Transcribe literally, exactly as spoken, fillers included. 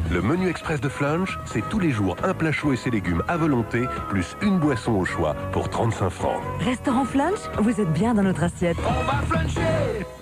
Le menu express de Flunch, c'est tous les jours un plat chaud et ses légumes à volonté, plus une boisson au choix pour trente-cinq francs. Restaurant Flunch, vous êtes bien dans notre assiette. On va fluncher!